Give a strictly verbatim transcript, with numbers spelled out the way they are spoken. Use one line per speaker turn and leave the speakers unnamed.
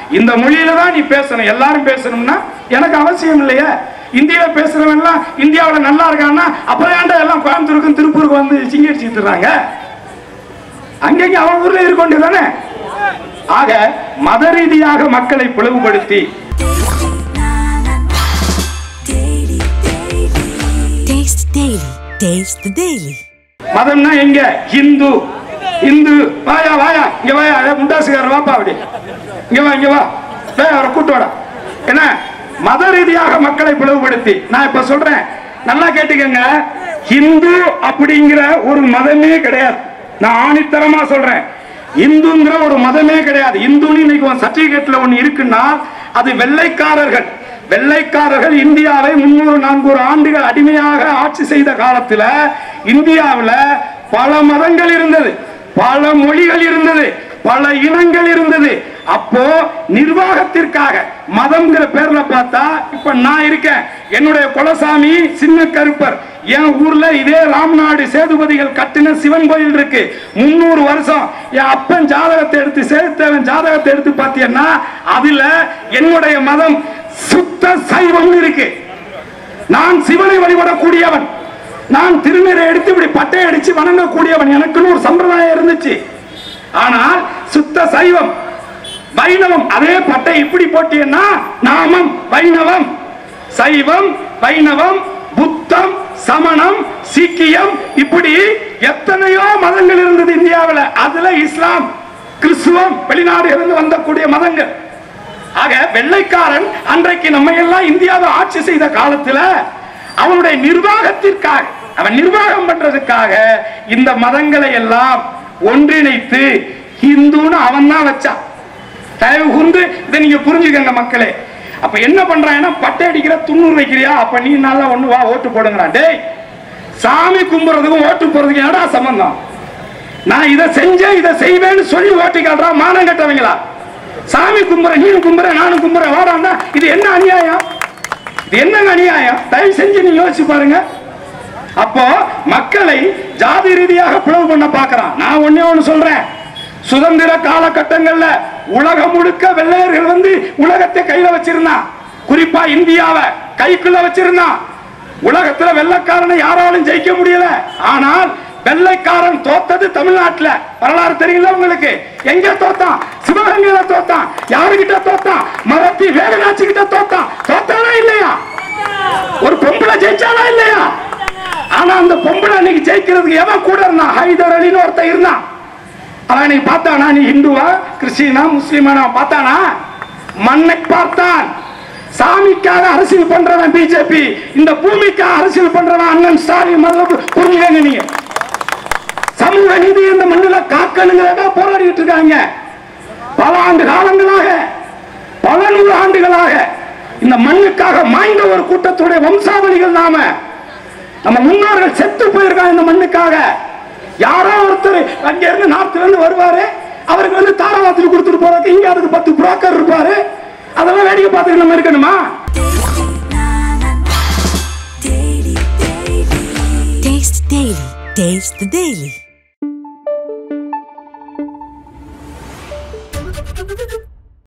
இந்த மொழியில தான் நீ பேசணும். எல்லாரும் பேசணும்னா எனக்கு அவசியம் இல்லையா? இந்தியில பேசுறவன் எல்லாம் இந்தியாவில் நல்லா இருக்கான்னா அப்புறம் ஏன்டா எல்லாம் கோயம்புத்தூருக்கும் திருப்பூருக்கு வந்து சிங்கடிச்சுறாங்க? அங்கங்க அவன் ஊர்ல இருக்கொண்டு தானே. ஆக மத ரீதியாக மக்களை பிளவுபடுத்தி மதம்னா எங்க? ஹிந்து இந்து வாயா வாயா இங்க வாயா முண்டாசுகார வாப்பா அப்படி இங்க வா இங்க வா அவரை கூட்டு வாடா. என்ன மத ரீதியாக மக்களை பிளவுபடுத்தி நான் இப்ப சொல்றேன், நல்லா கேட்டுக்கங்க. ஹிந்து அப்படிங்கிற ஒரு மதமே கிடையாது. நான் ஆணித்தரமா சொல்றேன், இந்துங்கிற ஒரு மதமே கிடையாது. இந்துன்னு இன்னைக்கு சர்டிபிகேட்ல ஒண்ணு இருக்குன்னா அது வெள்ளைக்காரர்கள் வெள்ளைக்காரர்கள் இந்தியாவை முன்னூறு நானூறு ஆண்டுகள் அடிமையாக ஆட்சி செய்த காலத்துல இந்தியாவில் பல மதங்கள் இருந்தது, பல மொழிகள் இருந்தது, பல இனங்கள் இருந்தது. அப்போ நிர்வாகத்திற்காக மதம்ங்கிற பேர்ல பார்த்தா இப்ப நான் இருக்கேன், என்னுடைய குலசாமி சின்ன கருப்பர், என் ஊர்ல இதே ராம்நாடு சேதுபதிகள் கட்டின சிவன் கோயில் இருக்கு, முன்னூறு வருஷம். என் அப்பன் ஜாதகத்தை எடுத்து சேதுத்தேவன் ஜாதகத்தை எடுத்து பார்த்தீங்கன்னா அதுல என்னுடைய மதம் சுத்த சைவம் இருக்கு. நான் சிவனை வழிபடக்கூடியவன், நான் திருநீரை எடுத்து இப்படி பட்டை அடிச்சு வணங்கக்கூடியவன், எனக்குன்னு ஒரு சம்பிரதாயம் இருந்துச்சு. ஆனால் சுத்த சைவம். வைணவம் அதே பட்டை இப்படி போட்டீங்கன்னா நாமம் வைணவம். சைவம், வைணவம், புத்தம், சமணம், சீக்கியம், இப்படி எத்தனையோ மதங்கள் இருந்தது இந்தியாவில். அதுல இஸ்லாம், கிறிஸ்துவம் வெளிநாடுகளிலிருந்து வந்தக்கூடிய மதங்கள். ஆக வெள்ளைக்காரன் அன்றைக்கு நம்ம எல்லாம் இந்தியாவை ஆட்சி செய்த காலத்தில் அவனுடைய நிர்வாகத்திற்காக, அவன் நிர்வாகம் பண்றதுக்காக இந்த மதங்களை எல்லாம் ஒன்றிணைத்து ஹிந்துன்னு அவன் தான் வச்சான். தயவு கூர்ந்து இதை நீங்க புரிஞ்சுக்கங்க மக்களே. அப்ப என்ன பண்றான்னா பட்டை அடிக்கிற துண்ணூறு வைக்கிறியா, அப்ப நீ நல்லா ஒண்ணு வா ஓட்டு போடுங்கிறான். டேய், சாமி கும்புறதுக்கும் ஓட்டு போறதுக்கு என்னடா சம்பந்தம்? நான் இதை செஞ்சேன் இதை செய்வேன்னு சொல்லி ஓட்டு கேட்றா மானம் கட்டவங்களா? சாமி கும்புற நீனும் கும்புற நானும் கும்புற வாடாண்டா, இது என்ன அநியாயம்? இது என்னங்க அநியாயம்? தயவு செஞ்சு நீ யோசிச்சு பாருங்க. அப்போ மக்களை ஜாதி ரீதியாக பிளவு பண்ண பாக்குறான். நான் ஒன்னே ஒண்ணு சொல்றேன், சுதந்திர காலகட்டங்கள்ல உலகம் முழுக்க வெள்ளையர்கள் வந்து உலகத்தை கையில வச்சிருந்தான், குறிப்பா இந்தியாவை கைக்குள்ள வச்சிருந்தான். உலகத்துல வெள்ளைக்காரனை யாராலும் ஜெயிக்க முடியல. ஆனால் வெள்ளைக்காரன் தோத்தது தமிழ்நாட்டில். வரலாறு தெரியல உங்களுக்கு? எங்க தோத்தான்? சிவகங்கையில தோத்தான். யாருகிட்ட தோத்தான்? மரத்தி வேலுநாச்சி கிட்ட தோத்தான். தோத்தானா இல்லையா? ஒரு பொம்பளை ஜெயிச்சானா இல்லையா? ஆனா அந்த பொம்பளை அன்னைக்கு ஜெயிக்கிறதுக்கு எவன் கூட இருந்தான்? ஹைதர் அலின்னு ஒருத்தன் இருந்தான். அவன் நீ பார்த்தானா? நீ ஹிந்துவா கிறிஸ்டினா முஸ்லிமானா பார்த்தானா? மண்ணை பார்த்தான். சாமிக்காக அரசியல் பண்றவன் பிஜேபி, இந்த பூமிக்காக அரசியல் பண்றவன் அண்ணன் ஸ்டாலின். புரிஞ்சுக்கங்க நீங்க. சமூக நீதி இந்த மண்ணில் காக்கணுங்கிறத போராடிட்டு இருக்காங்க. பல ஆண்டு காலங்களாக, பல நூறு ஆண்டுகளாக இந்த மண்ணுக்காக மாய்ந்த ஒரு கூட்டத்துடைய வம்சாவளிகள் நாம. நம்ம முன்னோர்கள் செத்து போயிருக்காங்க இந்த மண்ணுக்காக. யாரோ ஒருத்தர் அங்க இருந்து நார்த்ல இருந்து வருவாரு, அவருக்கு வந்து தாராவாத்தில் கொடுத்துட்டு போறதுக்கு இங்க அதுக்கு பத்து புரோக்கர் இருப்பாரு. அதெல்லாம் வேடிக்கை பார்த்துட்டு நம்ம இருக்கணுமா?
Taste the Daily.